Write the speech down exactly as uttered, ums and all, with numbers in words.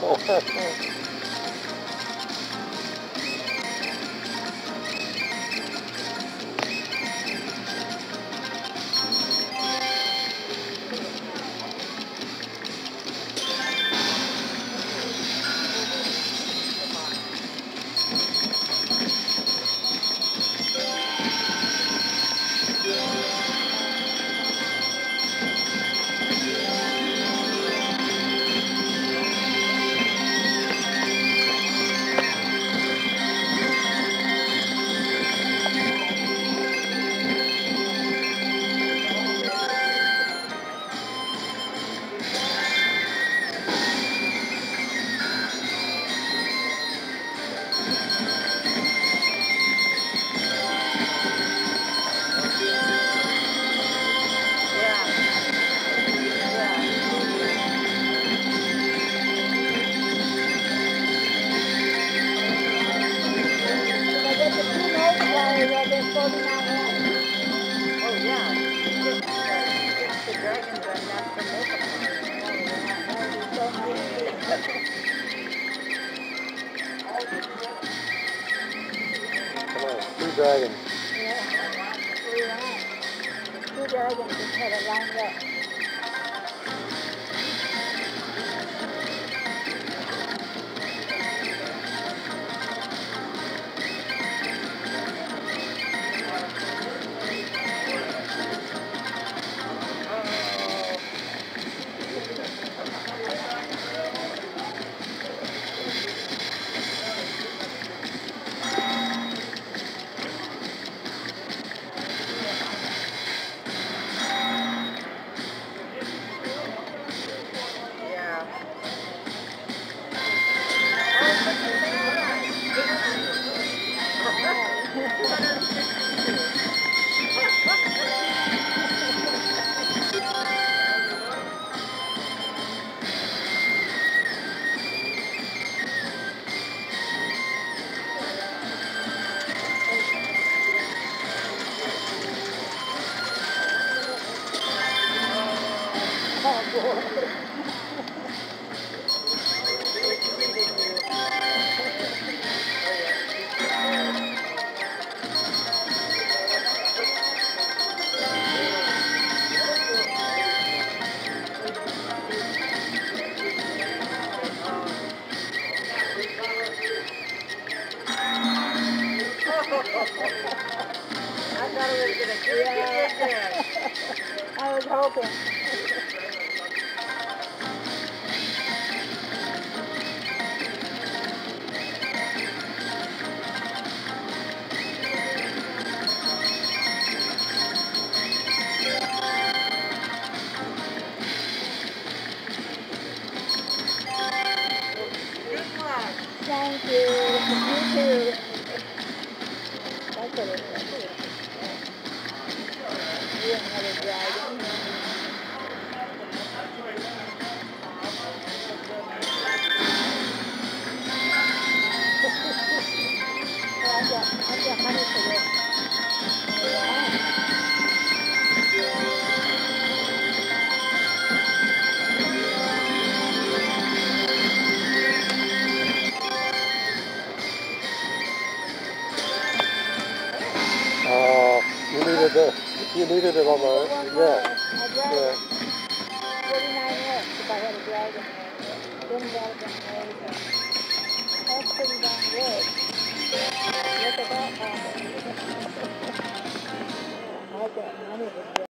Dragons. Yeah, three lines. Two dragons just had it lined up. I was hoping. Thank you. You too. That's what it is. You another dragon. Well, I've got, I've got money for this. Oh, you needed it. You needed it on the yeah. Yeah. forty-nine left if I had a dragon. Then that would have been amazing. That's pretty darn good. Look at that.